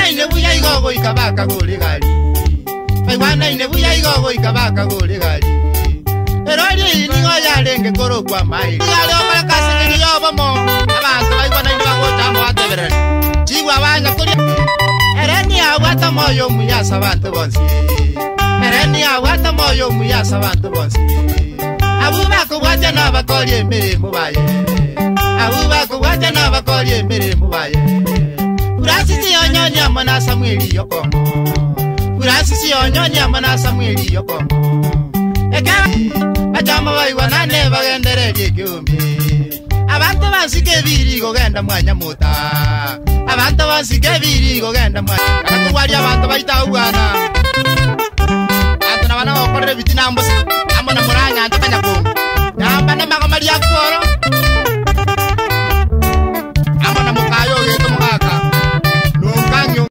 Baigwana ine buya igogo ikabaka gole gali. Baigwana ine buya igogo ikabaka gole gali. Erori ni ngoya lenge koro kwa mai. Gale omala kase ni yobo mo. Abantu baigwana ine bagota mo atebere. Jiwa banya kuri. Ereni awata moyo muyasa abantu bonsi. Ereni awata moyo muyasa abantu bonsi. Abubako waje na bakoli emere mubaye. Abubako waje na bakoli emere mubaye. Urasisi onyoni amana Samueli yokomo. Urasisi onyoni amana Samueli yokomo. Eka bajama bayiwana ne bagendereye Ebiombe. Abantu basike biri gogenda mwanya muta. Abantu basike biri gogenda mwanya. Akakwali abantu bayita ugana. Abantu nabana bakorera bitina mbose. Amona muranya ndakanya ko. Yamba namaga Maria Koro.